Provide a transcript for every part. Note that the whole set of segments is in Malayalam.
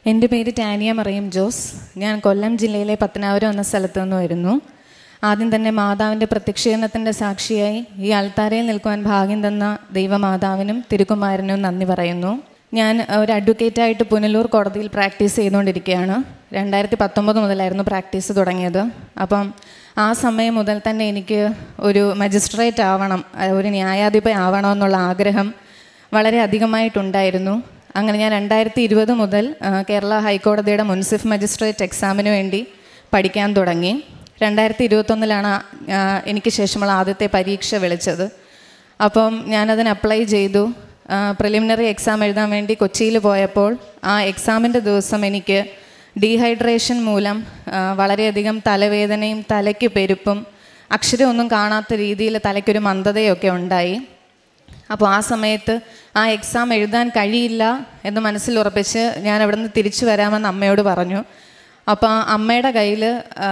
എൻ്റെ പേര് ടാനിയ മറിയം ജോസ്. ഞാൻ കൊല്ലം ജില്ലയിലെ പത്തനാപുരം എന്ന സ്ഥലത്തു നിന്ന് വരുന്നു. ആദ്യം തന്നെ മാതാവിൻ്റെ പ്രത്യക്ഷീകരണത്തിൻ്റെ സാക്ഷിയായി ഈ അൾത്താരയിൽ നിൽക്കുവാൻ ഭാഗ്യം തന്ന ദൈവമാതാവിനും തിരുക്കുമാരനും നന്ദി പറയുന്നു. ഞാൻ ഒരു അഡ്വക്കേറ്റായിട്ട് പുനലൂർ കോടതിയിൽ പ്രാക്ടീസ് ചെയ്തുകൊണ്ടിരിക്കുകയാണ്. 2019 മുതലായിരുന്നു പ്രാക്ടീസ് തുടങ്ങിയത്. അപ്പം ആ സമയം മുതൽ തന്നെ എനിക്ക് ഒരു മജിസ്ട്രേറ്റ് ആവണം, ഒരു ന്യായാധിപ ആവണമെന്നുള്ള ആഗ്രഹം വളരെ അധികമായിട്ടുണ്ടായിരുന്നു. അങ്ങനെ ഞാൻ 2020 മുതൽ കേരള ഹൈക്കോടതിയുടെ മുൻസിഫ് മജിസ്ട്രേറ്റ് എക്സാമിന് വേണ്ടി പഠിക്കാൻ തുടങ്ങി. 2021 എനിക്ക് ശേഷമുള്ള ആദ്യത്തെ പരീക്ഷ വിളിച്ചത്. അപ്പം ഞാനതിന് അപ്ലൈ ചെയ്തു. പ്രിലിമിനറി എക്സാം എഴുതാൻ വേണ്ടി കൊച്ചിയിൽ പോയപ്പോൾ ആ എക്സാമിൻ്റെ ദിവസം എനിക്ക് ഡീഹൈഡ്രേഷൻ മൂലം വളരെയധികം തലവേദനയും തലയ്ക്ക് പെരുപ്പും അക്ഷരമൊന്നും കാണാത്ത രീതിയിൽ തലയ്ക്കൊരു മന്ദതയൊക്കെ ഉണ്ടായി. അപ്പോൾ ആ സമയത്ത് ആ എക്സാം എഴുതാൻ കഴിയില്ല എന്ന് മനസ്സിലുറപ്പിച്ച് ഞാൻ അവിടെ നിന്ന് തിരിച്ചു വരാമെന്ന് അമ്മയോട് പറഞ്ഞു. അപ്പോൾ അമ്മയുടെ കയ്യിൽ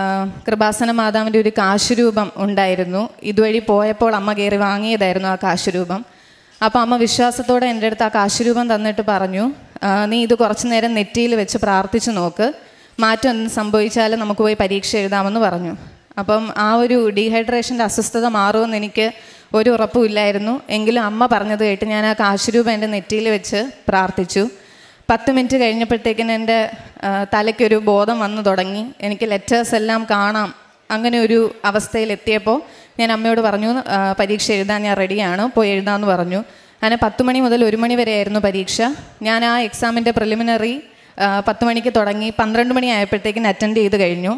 കൃപാസന മാതാവിൻ്റെ ഒരു കാശുരൂപം ഉണ്ടായിരുന്നു. ഇതുവഴി പോയപ്പോൾ അമ്മ കയറി വാങ്ങിയതായിരുന്നു ആ കാശുരൂപം. അപ്പോൾ അമ്മ വിശ്വാസത്തോടെ എൻ്റെ അടുത്ത് ആ കാശുരൂപം തന്നിട്ട് പറഞ്ഞു, നീ ഇത് കുറച്ച് നേരം നെറ്റിയിൽ വെച്ച് പ്രാർത്ഥിച്ച് നോക്ക്, മാറ്റം ഒന്നും സംഭവിച്ചാൽ നമുക്ക് പോയി പരീക്ഷ എഴുതാമെന്ന് പറഞ്ഞു. അപ്പം ആ ഒരു ഡീഹൈഡ്രേഷൻ്റെ അസ്വസ്ഥത മാറുമെന്ന് എനിക്ക് ഒരു ഉറപ്പുമില്ലായിരുന്നു. എങ്കിലും അമ്മ പറഞ്ഞത് കേട്ട് ഞാൻ ആ കാശുരൂപം എൻ്റെ നെറ്റിയിൽ വെച്ച് പ്രാർത്ഥിച്ചു. 10 മിനിറ്റ് കഴിഞ്ഞപ്പോഴത്തേക്കിന് എൻ്റെ തലയ്ക്കൊരു ബോധം വന്നു തുടങ്ങി. എനിക്ക് ലെറ്റേഴ്സ് എല്ലാം കാണാം. അങ്ങനെ ഒരു അവസ്ഥയിലെത്തിയപ്പോൾ ഞാൻ അമ്മയോട് പറഞ്ഞു, പരീക്ഷ എഴുതാൻ ഞാൻ റെഡിയാണ്, പോയി എഴുതാമെന്ന് പറഞ്ഞു. അങ്ങനെ 10 മണി മുതൽ 1 മണി വരെ ആയിരുന്നു പരീക്ഷ. ഞാൻ ആ എക്സാമിൻ്റെ പ്രിലിമിനറി 10 മണിക്ക് തുടങ്ങി 12 മണി ആയപ്പോഴത്തേക്കിന് അറ്റൻഡ് ചെയ്ത് കഴിഞ്ഞു.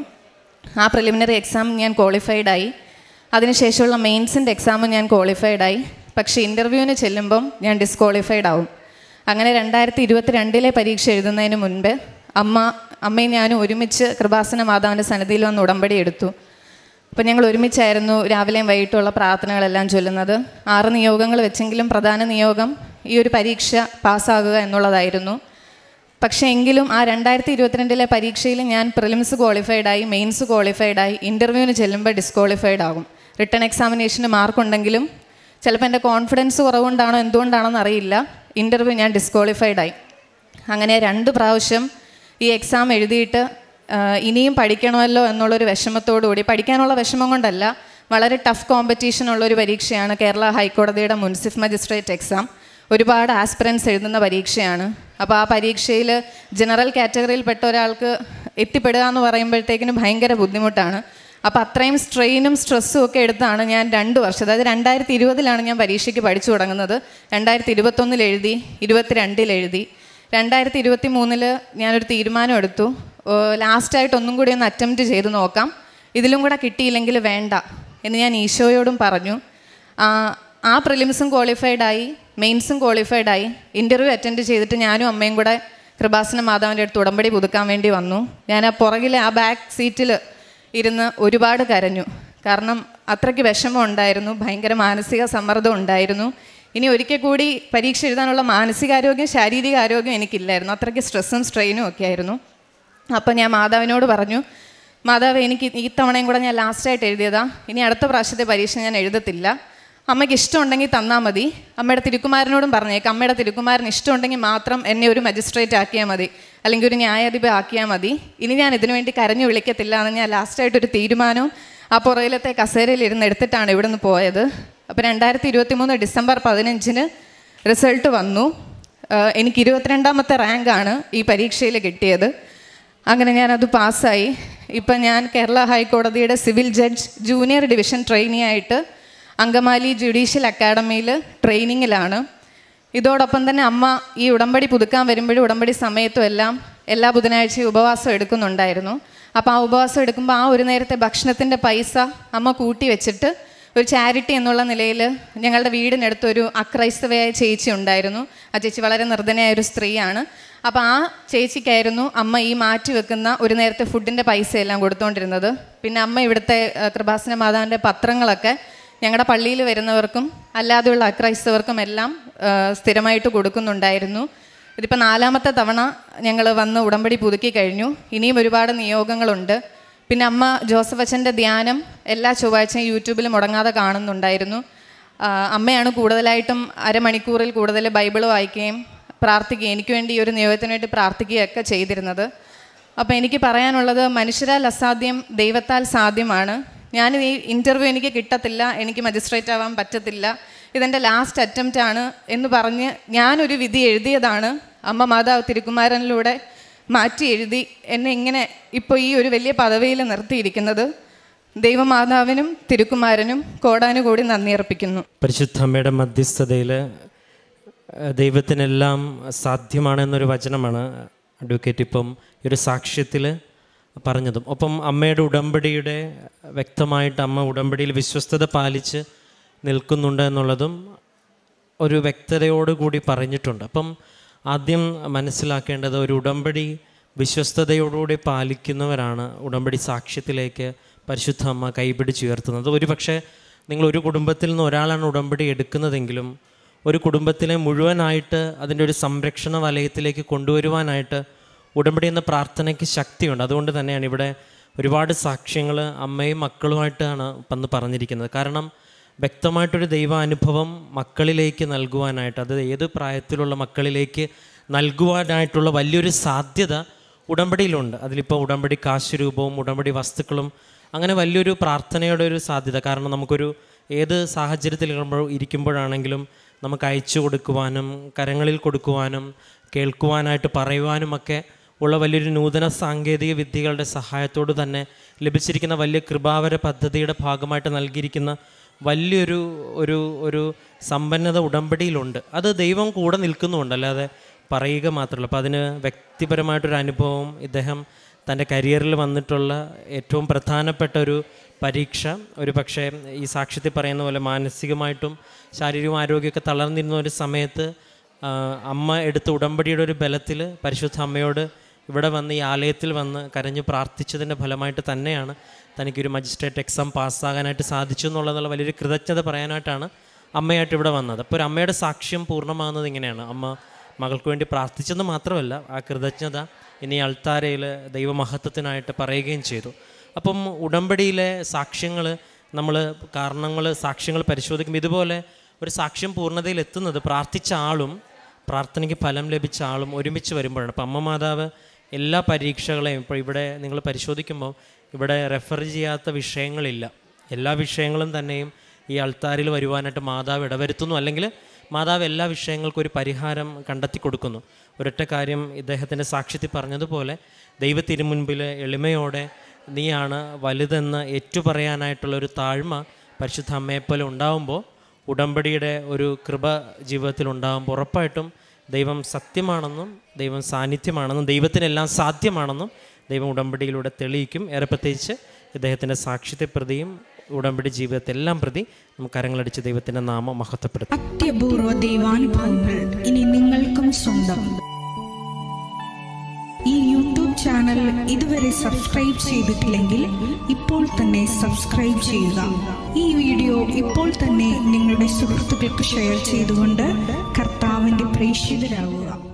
ആ പ്രിലിമിനറി എക്സാം ഞാൻ ക്വാളിഫൈഡായി. അതിനുശേഷമുള്ള മെയിൻസിൻ്റെ എക്സാമും ഞാൻ ക്വാളിഫൈഡായി. പക്ഷേ ഇൻ്റർവ്യൂവിന് ചെല്ലുമ്പം ഞാൻ ഡിസ്ക്വാളിഫൈഡ് ആവും. അങ്ങനെ 2022 പരീക്ഷ എഴുതുന്നതിന് മുൻപ് അമ്മയും ഞാനും ഒരുമിച്ച് കൃപാസന മാതാവിൻ്റെ സന്നിധിയിൽ വന്ന് ഉടമ്പടി എടുത്തു. അപ്പോൾ ഞങ്ങൾ ഒരുമിച്ചായിരുന്നു രാവിലെയും വൈകിട്ടുള്ള പ്രാർത്ഥനകളെല്ലാം ചൊല്ലുന്നത്. 6 നിയോഗങ്ങൾ വെച്ചെങ്കിലും പ്രധാന നിയോഗം ഈ ഒരു പരീക്ഷ പാസ്സാകുക എന്നുള്ളതായിരുന്നു. പക്ഷേ എങ്കിലും ആ 2022 പരീക്ഷയിൽ ഞാൻ പ്രിലിംസ് ക്വാളിഫൈഡായി, മെയിൻസ് ക്വാളിഫൈഡായി. ഇൻ്റർവ്യൂവിന് ചെല്ലുമ്പോൾ ഡിസ്ക്വാളിഫൈഡ് ആകും. റിട്ടൺ എക്സാമിനേഷന് മാർക്കുണ്ടെങ്കിലും ചിലപ്പോൾ എൻ്റെ കോൺഫിഡൻസ് കുറവുകൊണ്ടാണോ എന്തുകൊണ്ടാണോന്ന് അറിയില്ല, ഇൻ്റർവ്യൂ ഞാൻ ഡിസ്ക്വാളിഫൈഡായി. അങ്ങനെ 2 പ്രാവശ്യം ഈ എക്സാം എഴുതിയിട്ട് ഇനിയും പഠിക്കണമല്ലോ എന്നുള്ളൊരു വിഷമത്തോടുകൂടി, പഠിക്കാനുള്ള വിഷമം കൊണ്ടല്ല, വളരെ ടഫ് കോമ്പറ്റീഷനുള്ളൊരു പരീക്ഷയാണ് കേരള ഹൈക്കോടതിയുടെ മുൻസിഫ് മജിസ്ട്രേറ്റ് എക്സാം. ഒരുപാട് ആസ്പിറൻസ് എഴുതുന്ന പരീക്ഷയാണ്. അപ്പോൾ ആ പരീക്ഷയിൽ ജനറൽ കാറ്റഗറിയിൽപ്പെട്ട ഒരാൾക്ക് എത്തിപ്പെടുക എന്ന് പറയുമ്പോഴത്തേക്കിനും ഭയങ്കര ബുദ്ധിമുട്ടാണ്. അപ്പോൾ അത്രയും സ്ട്രെയിനും സ്ട്രെസ്സും ഒക്കെ എടുത്താണ് ഞാൻ 2 വർഷം, അതായത് 2020 ഞാൻ പരീക്ഷയ്ക്ക് പഠിച്ചു തുടങ്ങുന്നത്. 2021 എഴുതി, 2022 എഴുതി. 2023 ഞാനൊരു തീരുമാനം എടുത്തു, ലാസ്റ്റായിട്ട് ഒന്നും കൂടി ഒന്ന് അറ്റംപ്റ്റ് ചെയ്ത് നോക്കാം, ഇതിലും കൂടെ കിട്ടിയില്ലെങ്കിൽ വേണ്ട എന്ന് ഞാൻ ഈശോയോടും പറഞ്ഞു. ആ പ്രിലിംസും ക്വാളിഫൈഡായി, മെയിൻസും ക്വാളിഫൈഡായി. ഇൻ്റർവ്യൂ അറ്റൻഡ് ചെയ്തിട്ട് ഞാനും അമ്മയും കൂടെ കൃപാസന മാതാവിൻ്റെ അടുത്ത് ഉടമ്പടി പുതുക്കാൻ വേണ്ടി വന്നു. ഞാൻ ആ പുറകിലെ ആ ബാക്ക് സീറ്റിൽ ഇരുന്ന് ഒരുപാട് കരഞ്ഞു. കാരണം അത്രയ്ക്ക് വിഷമം ഉണ്ടായിരുന്നു, ഭയങ്കര മാനസിക സമ്മർദ്ദം ഉണ്ടായിരുന്നു. ഇനി ഒരിക്കൽ കൂടി പരീക്ഷ എഴുതാനുള്ള മാനസികാരോഗ്യം ശാരീരികാരോഗ്യം എനിക്കില്ലായിരുന്നു. അത്രയ്ക്ക് സ്ട്രെസ്സും സ്ട്രെയിനും ഒക്കെ ആയിരുന്നു. അപ്പോൾ ഞാൻ മാതാവിനോട് പറഞ്ഞു, മാതാവ്, എനിക്ക് ഈ തവണയും കൂടെ ഞാൻ ലാസ്റ്റായിട്ട് എഴുതിയതാ, ഇനി അടുത്ത പ്രാവശ്യത്തെ പരീക്ഷ ഞാൻ എഴുതത്തില്ല. അമ്മയ്ക്ക് ഇഷ്ടമുണ്ടെങ്കിൽ തന്നാൽ മതി. അമ്മയുടെ തിരുക്കുമാരനോടും പറഞ്ഞേക്കാം, അമ്മയുടെ തിരുക്കുമാരന് ഇഷ്ടമുണ്ടെങ്കിൽ മാത്രം എന്നെ ഒരു മജിസ്ട്രേറ്റ് ആക്കിയാൽ മതി, അല്ലെങ്കിൽ ഒരു ന്യായാധിപ ആക്കിയാൽ മതി. ഇനി ഞാൻ ഇതിനു വേണ്ടി കരഞ്ഞു വിളിക്കത്തില്ല എന്ന് ഞാൻ ലാസ്റ്റായിട്ടൊരു തീരുമാനവും ആ പുറയിലത്തെ കസേരയിൽ ഇരുന്ന് എടുത്തിട്ടാണ് ഇവിടെ നിന്ന് പോയത്. അപ്പോൾ 2023 ഡിസംബർ 15 റിസൾട്ട് വന്നു. എനിക്ക് 22ാമത്തെ റാങ്കാണ് ഈ പരീക്ഷയിൽ കിട്ടിയത്. അങ്ങനെ ഞാനത് പാസ്സായി. ഇപ്പം ഞാൻ കേരള ഹൈക്കോടതിയുടെ civil judge junior division trainee ആയിട്ട് അങ്കമാലി ജുഡീഷ്യൽ അക്കാഡമിയിൽ ട്രെയിനിങ്ങിലാണ്. ഇതോടൊപ്പം തന്നെ അമ്മ ഈ ഉടമ്പടി പുതുക്കാൻ വരുമ്പോഴും ഉടമ്പടി സമയത്തും എല്ലാ ബുധനാഴ്ചയും ഉപവാസം എടുക്കുന്നുണ്ടായിരുന്നു. അപ്പോൾ ആ ഉപവാസം എടുക്കുമ്പോൾ ആ ഒരു നേരത്തെ ഭക്ഷണത്തിൻ്റെ പൈസ അമ്മ കൂട്ടി വെച്ചിട്ട് ഒരു ചാരിറ്റി എന്നുള്ള നിലയിൽ ഞങ്ങളുടെ വീടിനടുത്തൊരു അക്രൈസ്തവയായ ചേച്ചി ഉണ്ടായിരുന്നു. ആ ചേച്ചി വളരെ നിർധനയായൊരു സ്ത്രീയാണ്. അപ്പോൾ ആ ചേച്ചിക്കായിരുന്നു അമ്മ ഈ മാറ്റി വെക്കുന്ന ഒരു നേരത്തെ ഫുഡിൻ്റെ പൈസയെല്ലാം കൊടുത്തുകൊണ്ടിരുന്നത്. പിന്നെ അമ്മ ഇവിടുത്തെ കൃപാസന മാതാവിൻ്റെ പത്രങ്ങളൊക്കെ ഞങ്ങളുടെ പള്ളിയിൽ വരുന്നവർക്കും അല്ലാതെയുള്ള അക്രൈസ്തവർക്കും എല്ലാം സ്ഥിരമായിട്ട് കൊടുക്കുന്നുണ്ടായിരുന്നു. ഇതിപ്പോൾ 4ാമത്തെ തവണ ഞങ്ങൾ വന്ന് ഉടമ്പടി പുതുക്കി കഴിഞ്ഞു. ഇനിയും ഒരുപാട് നിയോഗങ്ങളുണ്ട്. പിന്നെ അമ്മ ജോസഫ് അച്ഛൻ്റെ ധ്യാനം എല്ലാ ചൊവ്വാഴ്ചയും യൂട്യൂബിൽ മുടങ്ങാതെ കാണുന്നുണ്ടായിരുന്നു. അമ്മയാണ് കൂടുതലായിട്ടും അരമണിക്കൂറിൽ കൂടുതൽ ബൈബിൾ വായിക്കുകയും പ്രാർത്ഥിക്കുകയും എനിക്ക് വേണ്ടി ഈ ഒരു നിയോഗത്തിന് വേണ്ടി പ്രാർത്ഥിക്കുകയൊക്കെ ചെയ്തിരുന്നത്. അപ്പോൾ എനിക്ക് പറയാനുള്ളത്, മനുഷ്യരാൽ അസാധ്യം ദൈവത്താൽ സാധ്യമാണ്. ഞാൻ ഈ ഇൻ്റർവ്യൂ എനിക്ക് കിട്ടത്തില്ല, എനിക്ക് മജിസ്ട്രേറ്റ് ആവാൻ പറ്റത്തില്ല, ഇതെൻ്റെ ലാസ്റ്റ് അറ്റംപ്റ്റ് ആണ് എന്ന് പറഞ്ഞ് ഞാനൊരു വിധി എഴുതിയതാണ്. അമ്മ മാതാവ് തിരുക്കുമാരനിലൂടെ മാറ്റി എഴുതി എന്നെ ഇങ്ങനെ ഇപ്പോൾ ഈ ഒരു വലിയ പദവിയിൽ നിർത്തിയിരിക്കുന്നത്. ദൈവമാതാവിനും തിരുക്കുമാരനും കോടാനുകൂടി നന്ദി അർപ്പിക്കുന്നു. പരിശുദ്ധ അമ്മയുടെ മധ്യസ്ഥതയിൽ ദൈവത്തിനെല്ലാം സാധ്യമാണെന്നൊരു വചനമാണ് അഡ്വക്കേറ്റ് ഇപ്പം ഈ ഒരു സാക്ഷ്യത്തിൽ പറഞ്ഞതും. ഒപ്പം അമ്മയുടെ ഉടമ്പടിയുടെ വ്യക്തമായിട്ട് അമ്മ ഉടമ്പടിയിൽ വിശ്വസ്തത പാലിച്ച് നിൽക്കുന്നുണ്ട് എന്നുള്ളതും ഒരു വ്യക്തതയോടുകൂടി പറഞ്ഞിട്ടുണ്ട്. അപ്പം ആദ്യം മനസ്സിലാക്കേണ്ടത്, ഒരു ഉടമ്പടി വിശ്വസ്തയോടുകൂടി പാലിക്കുന്നവരാണ് ഉടമ്പടി സാക്ഷ്യത്തിലേക്ക് പരിശുദ്ധ അമ്മ കൈപിടിച്ചുയർത്തുന്നത്. ഒരു പക്ഷേ നിങ്ങളൊരു കുടുംബത്തിൽ നിന്ന് ഒരാളാണ് ഉടമ്പടി എടുക്കുന്നതെങ്കിലും ഒരു കുടുംബത്തിലെ മുഴുവനായിട്ട് അതിൻ്റെ ഒരു സംരക്ഷണ വലയത്തിലേക്ക് കൊണ്ടുവരുവാനായിട്ട് ഉടമ്പടി എന്ന പ്രാർത്ഥനയ്ക്ക് ശക്തിയുണ്ട്. അതുകൊണ്ട് തന്നെയാണ് ഇവിടെ ഒരുപാട് സാക്ഷ്യങ്ങൾ അമ്മയും മക്കളുമായിട്ടാണ് വന്ന് പറഞ്ഞിരിക്കുന്നത്. കാരണം വ്യക്തമായിട്ടൊരു ദൈവാനുഭവം മക്കളിലേക്ക് നൽകുവാനായിട്ട്, അത് ഏത് പ്രായത്തിലുള്ള മക്കളിലേക്ക് നൽകുവാനായിട്ടുള്ള വലിയൊരു സാധ്യത ഉടമ്പടിയിലുണ്ട്. അതിലിപ്പോൾ ഉടമ്പടി കാശുരൂപവും ഉടമ്പടി വസ്തുക്കളും അങ്ങനെ വലിയൊരു പ്രാർത്ഥനയുടെ ഒരു സാധ്യത. കാരണം നമുക്കൊരു ഏത് സാഹചര്യത്തിൽ ഇരിക്കുമ്പോഴാണെങ്കിലും നമുക്ക് അയച്ചു കൊടുക്കുവാനും കരങ്ങളിൽ കൊടുക്കുവാനും കേൾക്കുവാനായിട്ട് പറയുവാനുമൊക്കെ ഉള്ള വലിയൊരു നൂതന സാങ്കേതിക വിദ്യകളുടെ സഹായത്തോடு തന്നെ ലഭിച്ചിരിക്കുന്ന വലിയ കൃപാവര പദ്ധതിയുടെ ഭാഗമായിട്ട് നൽകിയിരിക്കുന്ന വലിയൊരു ഒരു ഒരു സമ്പന്നത ഉടമ്പടിയിലുണ്ട്. അത് ദൈവം കൂടെ നിൽക്കുന്നുമുണ്ട്, അല്ലാതെ പറയുക മാത്രമല്ല. അപ്പോൾ അതിന് വ്യക്തിപരമായിട്ടൊരു അനുഭവം, ഇദ്ദേഹം തൻ്റെ കരിയറിൽ വന്നിട്ടുള്ള ഏറ്റവും പ്രധാനപ്പെട്ട ഒരു പരീക്ഷ, ഒരു പക്ഷേ ഈ സാക്ഷ്യത്തിൽ പറയുന്ന പോലെ മാനസികമായിട്ടും ശാരീരികവും ആരോഗ്യമൊക്കെ തളർന്നിരുന്ന ഒരു സമയത്ത് അമ്മ എടുത്ത ഉടമ്പടിയുടെ ഒരു ബലത്തിൽ പരിശുദ്ധ അമ്മയോട് ഇവിടെ വന്ന് ഈ ആലയത്തിൽ വന്ന് കരഞ്ഞ് പ്രാർത്ഥിച്ചതിൻ്റെ ഫലമായിട്ട് തന്നെയാണ് തനിക്കൊരു മജിസ്ട്രേറ്റ് എക്സാം പാസ്സാകാനായിട്ട് സാധിച്ചു എന്നുള്ളതുള്ള വലിയൊരു കൃതജ്ഞത പറയാനായിട്ടാണ് അമ്മയായിട്ട് ഇവിടെ വന്നത്. അപ്പോൾ ഒരു അമ്മയുടെ സാക്ഷ്യം പൂർണ്ണമാകുന്നത് ഇങ്ങനെയാണ്. അമ്മ മകൾക്ക് വേണ്ടി പ്രാർത്ഥിച്ചെന്ന് മാത്രമല്ല, ആ കൃതജ്ഞത ഇനി അൾത്താരയിൽ ദൈവമഹത്വത്തിനായിട്ട് പറയുകയും ചെയ്തു. അപ്പം ഉടമ്പടിയിലെ സാക്ഷ്യങ്ങൾ നമ്മൾ സാക്ഷ്യങ്ങൾ പരിശോധിക്കുമ്പോൾ ഇതുപോലെ ഒരു സാക്ഷ്യം പൂർണ്ണതയിൽ എത്തുന്നത് പ്രാർത്ഥിച്ച ആളും പ്രാർത്ഥനയ്ക്ക് ഫലം ലഭിച്ച ആളും ഒരുമിച്ച് വരുമ്പോഴാണ്. അപ്പം അമ്മ മാതാവ് എല്ലാ പരീക്ഷകളെയും ഇപ്പോൾ ഇവിടെ നിങ്ങൾ പരിശോധിക്കുമ്പോൾ ഇവിടെ റെഫർ ചെയ്യാത്ത വിഷയങ്ങളില്ല. എല്ലാ വിഷയങ്ങളും തന്നെയും ഈ അൾത്താരിൽ വരുവാനായിട്ട് മാതാവ് ഇടവരുത്തുന്നു, അല്ലെങ്കിൽ മാതാവ് എല്ലാ വിഷയങ്ങൾക്കും ഒരു പരിഹാരം കണ്ടെത്തി കൊടുക്കുന്നു. ഒരൊറ്റ കാര്യം ഇദ്ദേഹത്തിൻ്റെ സാക്ഷ്യത്തിൽ പറഞ്ഞതുപോലെ ദൈവത്തിരുമുൻപിൽ എളിമയോടെ നീയാണ് വലുതെന്ന് ഏറ്റുപറയാനായിട്ടുള്ളൊരു താഴ്മ പരിശുദ്ധ അമ്മയെപ്പോലെ ഉണ്ടാകുമ്പോൾ, ഉടമ്പടിയുടെ ഒരു കൃപ ജീവിതത്തിൽ ഉണ്ടാകുമ്പോൾ ഉറപ്പായിട്ടും ദൈവം സത്യമാണെന്നും ദൈവം സാന്നിധ്യമാണെന്നും ദൈവത്തിനെല്ലാം സാധ്യമാണെന്നും ദൈവം ഉടമ്പടിയിലൂടെ തെളിയിക്കും. ഏറെ പ്രത്യേകിച്ച് ഇദ്ദേഹത്തിൻ്റെ സാക്ഷ്യത്തെ പ്രതിയും ഉടമ്പടി ജീവിതത്തെല്ലാം പ്രതി നമുക്ക് കരങ്ങളടിച്ച് ദൈവത്തിൻ്റെ നാമം മഹത്വപ്പെടുത്തും. അത്യപൂർവ ദൈവാനുഭവങ്ങൾ ഇനി നിങ്ങൾക്കും സ്വന്തം. ഈ യൂട്യൂബ് ചാനൽ ഇതുവരെ സബ്സ്ക്രൈബ് ചെയ്തിട്ടില്ലെങ്കിൽ ഇപ്പോൾ തന്നെ സബ്സ്ക്രൈബ് ചെയ്യുക. ഈ വീഡിയോ ഇപ്പോൾ തന്നെ നിങ്ങളുടെ സുഹൃത്തുക്കൾക്ക് ഷെയർ ചെയ്തുകൊണ്ട് കർത്താവിൻ്റെ പ്രേക്ഷിതരാകുക.